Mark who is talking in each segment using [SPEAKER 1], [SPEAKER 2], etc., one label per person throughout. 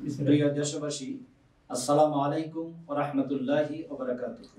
[SPEAKER 1] প্রিয় দেশবাসী, আসসালামু আলাইকুম ওয়া রাহমাতুল্লাহি ওয়া বারাকাতুহু।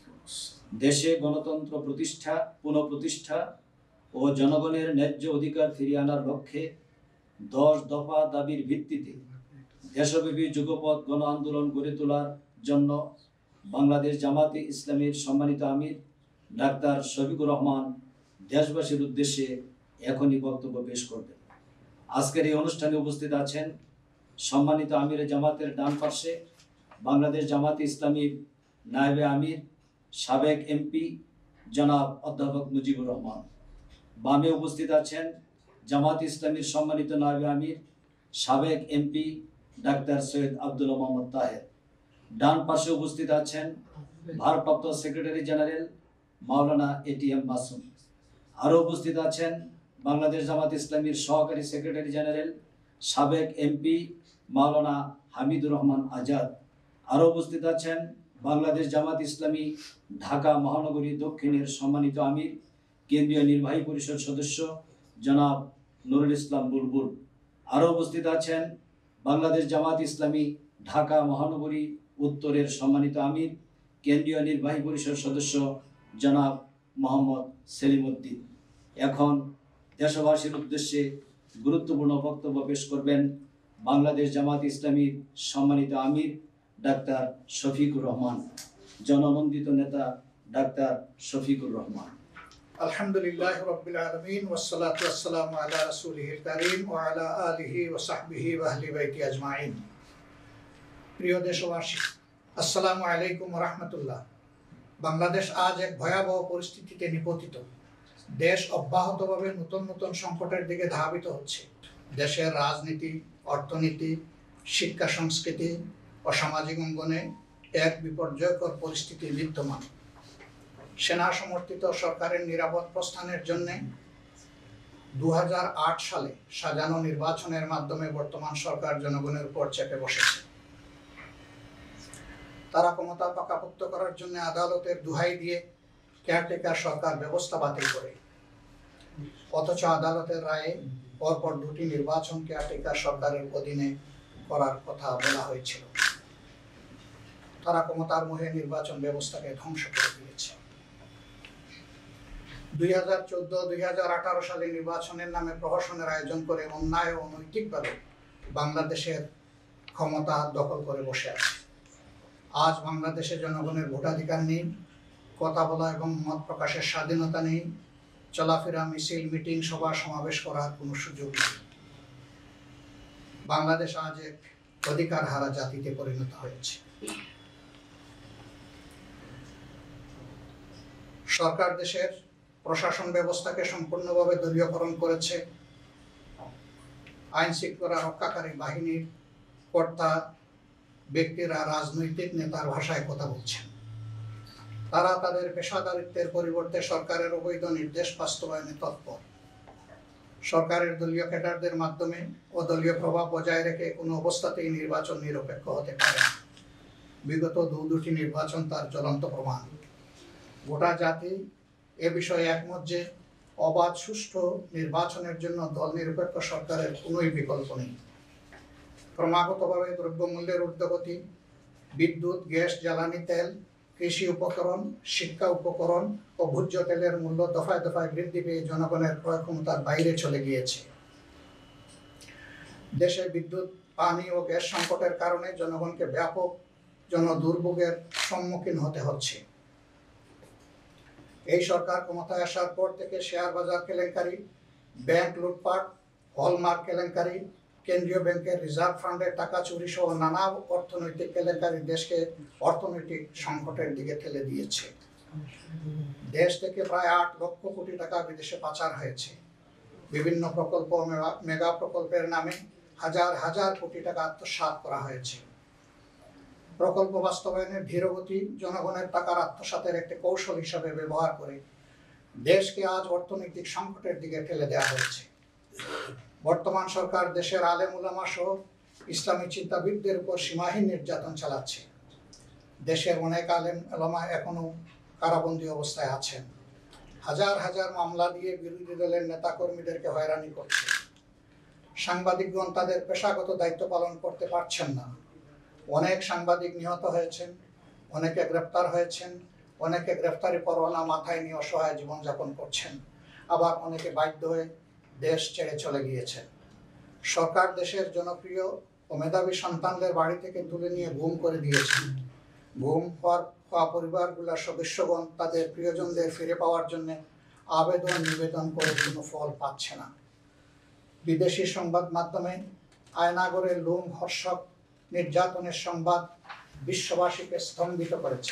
[SPEAKER 1] দেশে গণতন্ত্র প্রতিষ্ঠা, পুনঃপ্রতিষ্ঠা ও জনগণের ন্যায্য অধিকার ফিরিয়ে আনার লক্ষ্যে 10 দফা দাবির ভিত্তিতে দেশব্যাপী যুগপৎ গণ আন্দোলন গড়ে তোলার জন্য বাংলাদেশ জামাতে ইসলামীর সম্মানিত আমির ডাক্তার শফিকুর রহমান দেশবাসীর উদ্দেশ্যে এখনই বক্তব্য পেশ করবেন। আজকের এই অনুষ্ঠানে উপস্থিত আছেন সম্মানিত আমির জামাতের ডান পাশে বাংলাদেশ জামাতে ইসলামীর নায়েবে আমির সাবেক এমপি জনাব অধ্যাপক মুজিবুর রহমান। বামে উপস্থিত আছেন জামাত ইসলামীর সম্মানিত নায়েবে আমির সাবেক এমপি ডাক্তার সৈয়দ আব্দুল মোহাম্মদ তাহের। ডান পাশে উপস্থিত আছেন ভারপ্রাপ্ত secretary general Maulana ATM Masum. আরও উপস্থিত আছেন বাংলাদেশ জামাত ইসলামীর সহকারী সেক্রেটারি জেনারেল সাবেক এমপি মাওলানা হামিদুর রহমান আজাদ। আরও উপস্থিত আছেন বাংলাদেশ জামাত ইসলামী ঢাকা মহানগরী দক্ষিণের সম্মানিত আমির কেন্দ্রীয় নির্বাহী পরিষদ সদস্য জনাব নুরুল ইসলাম বুলবুল। আরও উপস্থিত আছেন বাংলাদেশ জামাত ইসলামী ঢাকা মহানগরী উত্তরের সম্মানিত আমির কেন্দ্রীয় নির্বাহী পরিষদ সদস্য জনাব মোহাম্মদ সেলিম উদ্দিন। এখন দেশবাসীর উদ্দেশ্যে গুরুত্বপূর্ণ বক্তব্য পেশ করবেন বাংলাদেশ জামাত ইসলামীর সম্মানিত আমির ডাক্তার শফিকুর রহমান, জননন্দিত নেতা ডাক্তার শফিকুর রহমান।
[SPEAKER 2] আলহামদুলিল্লাহ রাব্বিল আলামিন ওয়াসসালাতু ওয়াসসালামু আলা রাসূলিহিল কারীম ওয়া আলা আলিহি ওয়া সাহবিহি ওয়া আহলি বাইতি আজমাইন। প্রিয় দেশবাসী, আসসালামু আলাইকুম ওয়া রাহমাতুল্লাহ। বাংলাদেশ আজ এক ভয়াবহ পরিস্থিতিতে নিপতিত। দেশ অব্যাহতভাবে নতুন নতুন সংকটের দিকে ধাবিত হচ্ছে। দেশের রাজনীতি, অর্থনীতি, শিক্ষা, সংস্কৃতি ও সামাজিক অঙ্গনে এক বিপর্যয়কর পরিস্থিতি বিদ্যমান। সেনা সমর্থিত সরকারের নিরাপদ প্রস্থানের জন্য 2008 সালে সাজানো নির্বাচনের মাধ্যমে বর্তমান সরকার জনগণের উপর চেপে বসেছে। তারা ক্ষমতা পাকাপোক্ত করার জন্য আদালতের দোহাই দিয়ে কেয়ারটেকার সরকার ব্যবস্থা বাতিল করে, অথচ আদালতের রায়ে পরপর 2টি নির্বাচন কেয়ারটেকার সরকারের অধীনে করার কথা বলা হয়েছিল। তারা ক্ষমতার মোহে নির্বাচন ব্যবস্থাকে ধ্বংস করে দিয়েছে। 2014-2018 সালে নির্বাচনের নামে প্রহসনের আয়োজন করে অন্যায় ও অনৈতিকভাবে বাংলাদেশের ক্ষমতা দখল করে বসে আছে। আজ বাংলাদেশে জনগণের ভোটাধিকার নেই, কথা বলা এবং মত প্রকাশের স্বাধীনতা নেই, চলাফেরা, মিছিল, মিটিং, সভা সমাবেশ করার কোনো সুযোগ নেই। বাংলাদেশ আজ এক অধিকার হারা জাতিতে পরিণত হয়েছে। সরকার দেশের প্রশাসন ব্যবস্থাকে সম্পূর্ণভাবে দলীয়করণ করেছে। আইন শৃঙ্খলা রক্ষাকারী বাহিনীর কর্তা ব্যক্তিরা রাজনৈতিক নেতার ভাষায় কথা বলছেন। তারা তাদের পেশাদারিত্বের পরিবর্তে সরকারের অবৈধ নির্দেশ বাস্তবায়নে তৎপর। সরকারের দলীয় ক্যাডারদের মাধ্যমে ও দলীয় প্রভাব বজায় রেখে কোনো অবস্থাতেই নির্বাচন নিরপেক্ষ হতে পারে না। বিগত দুটি নির্বাচন তার জ্বলন্ত প্রমাণ। গোটা জাতি এ বিষয়ে একমত যে অবাধ সুষ্ঠু নির্বাচনের জন্য দল নিরপেক্ষ সরকারের কোনোই বিকল্প নেই। ক্রমাগতভাবে দ্রব্যমূল্যের ঊর্ধ্বগতি, বিদ্যুৎ, গ্যাস, জ্বালানি তেল, কৃষি উপকরণ, শিক্ষা উপকরণ ও ভোজ্য তেলের মূল্য দফায় দফায় বৃদ্ধি পেয়ে জনগণের ক্রয় ক্ষমতার বাইরে চলে গিয়েছে। দেশে বিদ্যুৎ, পানি ও গ্যাস সংকটের কারণে জনগণকে ব্যাপক জনদুর্ভোগের সম্মুখীন হতে হচ্ছে। এই সরকার ক্ষমতায় আসার পর থেকে শেয়ার বাজার কেলেঙ্কারি, ব্যাংক লুটপাট, হলমার্ক কেলেঙ্কারি, কেন্দ্রীয় ব্যাংকের রিজার্ভ ফান্ডের টাকা চুরি সহ নানা অর্থনৈতিক কেলেঙ্কারি দেশকে অর্থনৈতিক সংকটের দিকে ঠেলে দিয়েছে। দেশ থেকে প্রায় 8 লক্ষ কোটি টাকা বিদেশে পাচার হয়েছে। বিভিন্ন প্রকল্প, মেগা প্রকল্পের নামে হাজার হাজার কোটি টাকা আত্মসাৎ করা হয়েছে। প্রকল্প বাস্তবায়নের ধীরগতি জনগণের টাকার আত্মসাতের একটি কৌশল হিসাবে ব্যবহার করে দেশকে আজ অর্থনৈতিক সংকটের দিকে ঠেলে দেওয়া হয়েছে। বর্তমান সরকার দেশের আলেম উলামা সহ ইসলামী চিন্তাবিদদের উপর সীমাহীন নির্যাতন চালাচ্ছে। দেশের অনেক আলেম উলামা এখনো কারাবন্দী অবস্থায় আছেন। হাজার হাজার মামলা দিয়ে বিরোধী দলের নেতাকর্মীদেরকে হয়রানি করছে। সাংবাদিকগণ তাদের পেশাগত দায়িত্ব পালন করতে পারছেন না। অনেক সাংবাদিক নিহত হয়েছেন, অনেকে গ্রেপ্তার হয়েছেন, অনেকে গ্রেফতারি পরোয়ানা মাথায় নিয়ে অসহায় জীবনযাপন করছেন, আবার অনেকে বাধ্য হয়ে দেশ ছেড়ে চলে গিয়েছেন। সরকার দেশের জনপ্রিয় ও মেধাবী সন্তানদের বাড়ি থেকে তুলে নিয়ে গুম করে দিয়েছেন। গুম হওয়া পরিবারগুলোর সদস্যগণ তাদের প্রিয়জনদের ফিরে পাওয়ার জন্য আবেদন নিবেদন করে কোনো ফল পাচ্ছে না। বিদেশি সংবাদ মাধ্যমে আয়নাগরের লুম হর্ষক নির্যাতনের সংবাদ বিশ্ববাসীকে স্তম্ভিত করেছে।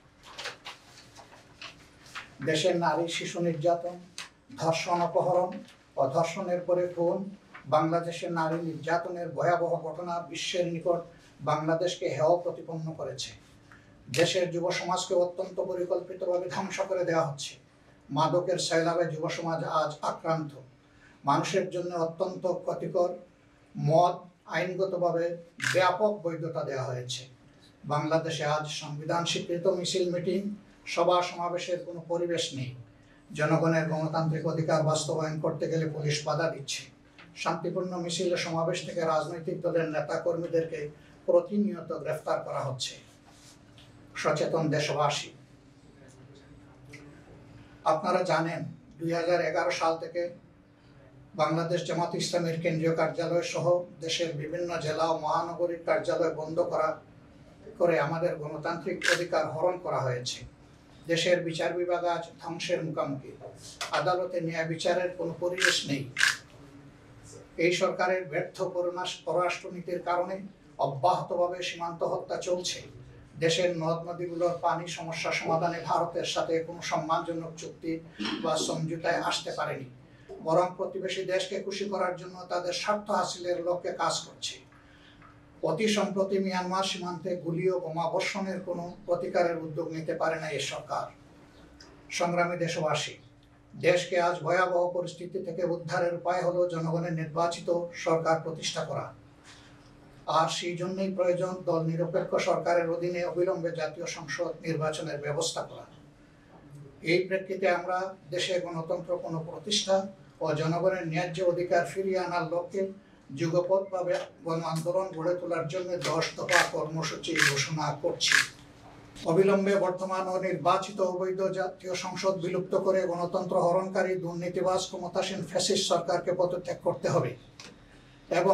[SPEAKER 2] দেশের নারী শিশু নির্যাতন, ধর্ষণ, অপহরণ ও ধর্ষণের পরে খুন, বাংলাদেশের নারী নির্যাতনের ভয়াবহ ঘটনা বিশ্বের নিকট বাংলাদেশকে হেয় প্রতিপন্ন করেছে। দেশের যুব সমাজকে অত্যন্ত পরিকল্পিতভাবে ধ্বংস করে দেওয়া হচ্ছে। মাদকের সয়লাবে যুব সমাজ আজ আক্রান্ত। মানুষের জন্য অত্যন্ত ক্ষতিকর মদ আইনগতভাবে ব্যাপক বৈধতা দেওয়া হয়েছে। বাংলাদেশে আজ সংবিধান স্বীকৃত মিছিল, মিটিং, সভা সমাবেশের কোনো পরিবেশ নেই। জনগণের গণতান্ত্রিক অধিকার বাস্তবায়ন করতে গেলে পুলিশ বাধা দিচ্ছে। শান্তিপূর্ণ মিছিল ও সমাবেশ থেকে রাজনৈতিক দলের নেতা কর্মীদেরকে প্রতিনিয়ত গ্রেফতার করা হচ্ছে। সচেতন দেশবাসী, আপনারা জানেন 2011 সাল থেকে বাংলাদেশ জামাত ইসলামীর কেন্দ্রীয় কার্যালয় সহ দেশের বিভিন্ন জেলা ও মহানগরীর কার্যালয় বন্ধ করে আমাদের গণতান্ত্রিক অধিকার হরণ করা হয়েছে। দেশের বিচার বিভাগ আজ ধ্বংসের মুখোমুখি। আদালতে ন্যায় বিচারের কোনো পরিবেশ নেই। এই সরকারের ব্যর্থ পররাষ্ট্রনীতির কারণে অব্যাহতভাবে সীমান্ত হত্যা চলছে। দেশের নদ নদীগুলোর পানি সমস্যা সমাধানে ভারতের সাথে কোনো সম্মানজনক চুক্তি বা সমঝোতায় আসতে পারেনি, বরং প্রতিবেশী দেশকে খুশি করার জন্য তাদের স্বার্থ হাসিলের লক্ষ্যে কাজ করছে। অতি সম্প্রতি মিয়ানমার সীমান্তে গুলি ও বোমা বর্ষণের কোনো প্রতিকারের উদ্যোগ নিতে পারে না এই সরকার। সংগ্রামী দেশবাসী, দেশকে আজ ভয়াবহ পরিস্থিতি থেকে উদ্ধারের উপায় হলো জনগণের নির্বাচিত সরকার প্রতিষ্ঠা করা। আর সেই জন্যই প্রয়োজন দল নিরপেক্ষ সরকারের অধীনে অবিলম্বে জাতীয় সংসদ নির্বাচনের ব্যবস্থা করা। এই প্রেক্ষিতে আমরা দেশে গণতন্ত্র পুনঃপ্রতিষ্ঠা ও জনগণের ন্যায্য অধিকার ফিরিয়ে আনার লক্ষ্যে যুগপৎভাবে গণ আন্দোলন গড়ে তোলার জন্য 10 দফা কর্মসূচি ঘোষণা করছি। অবিলম্বে বর্তমান ও নির্বাচিত অবৈধ জাতীয় সংসদ বিলুপ্ত করে গণতন্ত্র হরণকারী দুর্নীতিবাজ ক্ষমতাসীন ফ্যাসিস্ট সরকারকে পদত্যাগ করতে হবে এবং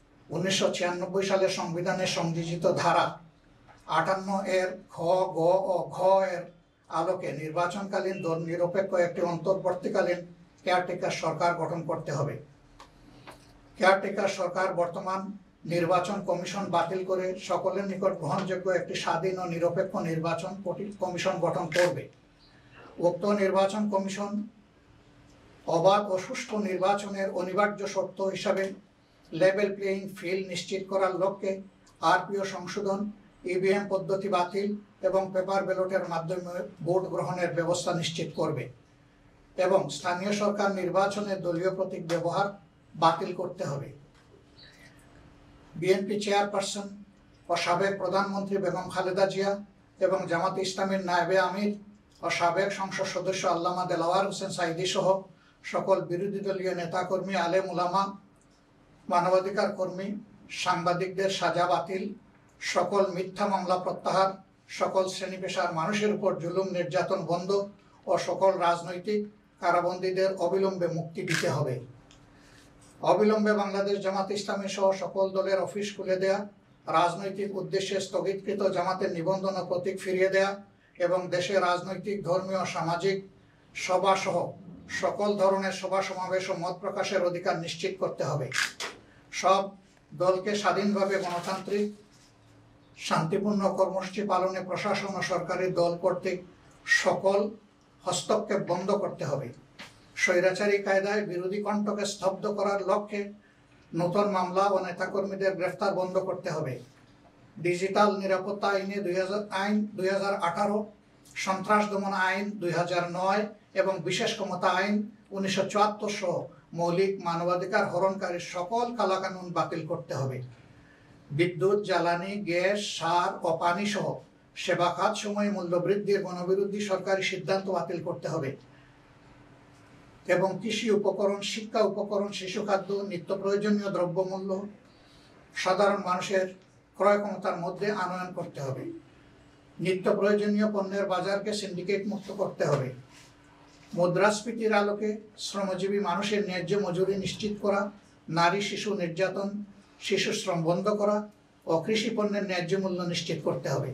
[SPEAKER 2] 1996 সালের সংবিধানের সংযোজিত ধারা 58 এর খ, গ ও ঘ এর আলোকে নির্বাচনকালীন দল নিরপেক্ষ একটি অন্তর্বর্তীকালীন কেয়ারটেকার সরকার গঠন করতে হবে। কেয়ারটেকার সরকার বর্তমান নির্বাচন কমিশন বাতিল করে সকলের নিকট গ্রহণযোগ্য একটি স্বাধীন ও নিরপেক্ষ নির্বাচন কমিশন গঠন করবে। উক্ত নির্বাচন কমিশন অবাধ ও সুষ্ঠু নির্বাচনের অনিবার্য শর্ত হিসাবে লেভেল প্লেইং ফিল্ড নিশ্চিত করার লক্ষ্যে আরপিও সংশোধন, ইভিএম পদ্ধতি বাতিল এবং পেপার ব্যালটের মাধ্যমে ভোট গ্রহণের ব্যবস্থা নিশ্চিত করবে এবং স্থানীয় সরকার নির্বাচনে দলীয় প্রতীক ব্যবহার বাতিল করতে হবে। বিএনপি চেয়ারপারসন ও সাবেক প্রধানমন্ত্রী বেগম খালেদা জিয়া এবং জামাত ইসলামীর নায়েবে আমির ও সাবেক সংসদ সদস্য আল্লামা দেলাওয়ার হোসেন সাইদি সহ সকল বিরোধী দলীয় নেতাকর্মী, আলেম উলামা, মানবাধিকার কর্মী, সাংবাদিকদের সাজা বাতিল, সকল মিথ্যা মামলা প্রত্যাহার, সকল শ্রেণী পেশার মানুষের উপর জুলুম নির্যাতন বন্ধ ও সকল রাজনৈতিক কারাবন্দীদের অবিলম্বে মুক্তি দিতে হবে। অবিলম্বে বাংলাদেশ জামাত ইসলামী সহ সকল দলের অফিস খুলে দেয়া, রাজনৈতিক উদ্দেশ্যে স্থগিতকৃত জামাতের নিবন্ধন ও প্রতীক ফিরিয়ে দেয়া এবং দেশে রাজনৈতিক, ধর্মীয়, সামাজিক সভা সহ সকল ধরনের সভা সমাবেশ ও মত প্রকাশের অধিকার নিশ্চিত করতে হবে। সব দলকে স্বাধীনভাবে গণতান্ত্রিক শান্তিপূর্ণ কর্মসূচি পালনে প্রশাসন ও সরকারি দল কর্তৃক সকল হস্তক্ষেপ বন্ধ করতে হবে। স্বৈরাচারী কায়দায় বিরোধী কণ্ঠকে স্তব্ধ করার লক্ষ্যে নতুন মামলা ও নেতাকর্মীদের গ্রেফতার বন্ধ করতে হবে। ডিজিটাল নিরাপত্তা আইনে 2018, সন্ত্রাস দমন আইন 2009 এবং বিশেষ ক্ষমতা আইন 1974 সহ মৌলিক মানবাধিকার হরণকারী সকল কালাকানুন বাতিল করতে হবে। বিদ্যুৎ, জ্বালানি, গ্যাস, সার ও পানি সহ সেবা খাত সময়ে মূল্য বৃদ্ধির গণবিরোধী সরকারি সিদ্ধান্ত বাতিল করতে হবে। এবং কৃষি উপকরণ, শিক্ষা উপকরণ, শিশু খাদ্য, নিত্য প্রয়োজনীয় দ্রব্যমূল্য সাধারণ মানুষের ক্রয় ক্ষমতার মধ্যে আনয়ন করতে হবে। নিত্য প্রয়োজনীয় পণ্যের বাজারকে সিন্ডিকেট মুক্ত করতে হবে। মুদ্রাস্ফীতির আলোকে শ্রমজীবী মানুষের ন্যায্য মজুরি নিশ্চিত করা, নারী শিশু নির্যাতন, শিশু শ্রম বন্ধ করা ও কৃষি পণ্যের ন্যায্য মূল্য নিশ্চিত করতে হবে।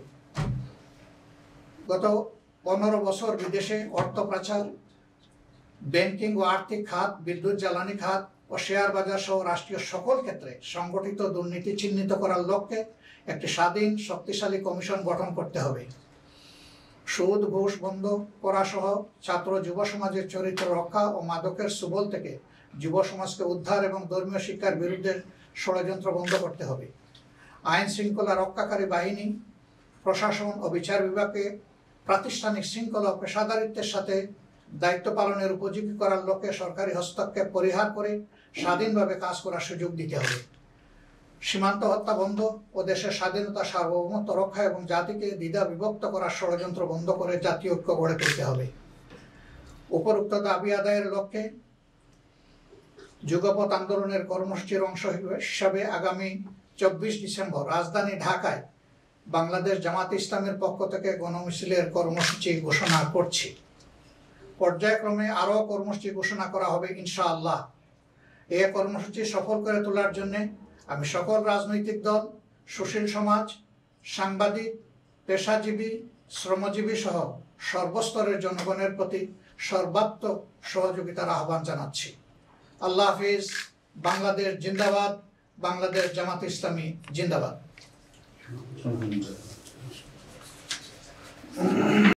[SPEAKER 2] গত 15 বছর বিদেশে অর্থ পাচার, ব্যাংকিং ও আর্থিক খাত, বিদ্যুৎ জ্বালানি খাত ও শেয়ার বাজার সহ রাষ্ট্রীয় সকল ক্ষেত্রে সংগঠিত দুর্নীতি চিহ্নিত করার লক্ষ্যে একটি স্বাধীন শক্তিশালী কমিশন গঠন করতে হবে। সুদ ঘুষ বন্ধ করা সহ ছাত্র যুব সমাজের চরিত্র রক্ষা ও মাদকের সুবল থেকে যুব সমাজকে উদ্ধার এবং ধর্মীয় শিক্ষার বিরুদ্ধে ষড়যন্ত্র বন্ধ করতে হবে। আইন শৃঙ্খলা রক্ষাকারী বাহিনী, প্রশাসন ও বিচার বিভাগকে প্রাতিষ্ঠানিক শৃঙ্খলা ও পেশাদারিত্বের সাথে দায়িত্ব পালনের উপযোগী করার লক্ষ্যে সরকারি হস্তক্ষেপ পরিহার করে স্বাধীনভাবে কাজ করার সুযোগ দিতে হবে। সীমান্ত হত্যা বন্ধ ও দেশের স্বাধীনতা, সার্বভৌমত্ব রক্ষা এবং জাতিকে দ্বিধা বিভক্ত করার ষড়যন্ত্র বন্ধ করে জাতীয় ঐক্য গড়ে তুলতে হবে। উপরোক্ত দাবি আদায়ের লক্ষ্যে যুগপৎ আন্দোলনের কর্মসূচির অংশ হিসাবে আগামী 24 ডিসেম্বর রাজধানী ঢাকায় বাংলাদেশ জামাত ইসলামের পক্ষ থেকে গণমিছিলের কর্মসূচি ঘোষণা করছি। পর্যায়ক্রমে আরও কর্মসূচি ঘোষণা করা হবে ইনশাআল্লাহ। এই কর্মসূচি সফল করে তোলার জন্য আমি সকল রাজনৈতিক দল, সুশীল সমাজ, সাংবাদিক, পেশাজীবী, শ্রমজীবী সহ সর্বস্তরের জনগণের প্রতি সর্বাত্মক সহযোগিতার আহ্বান জানাচ্ছি। আল্লাহ হাফিজ। বাংলাদেশ জিন্দাবাদ। বাংলাদেশ জামাত ইসলামী জিন্দাবাদ।